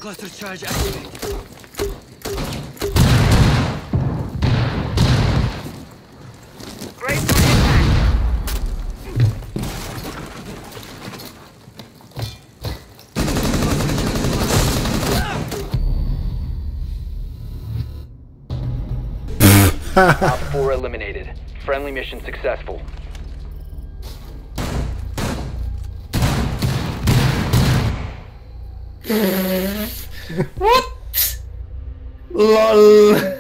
Cluster charge activated. Great for impact. Op 4 eliminated. Friendly mission successful. What? LOL.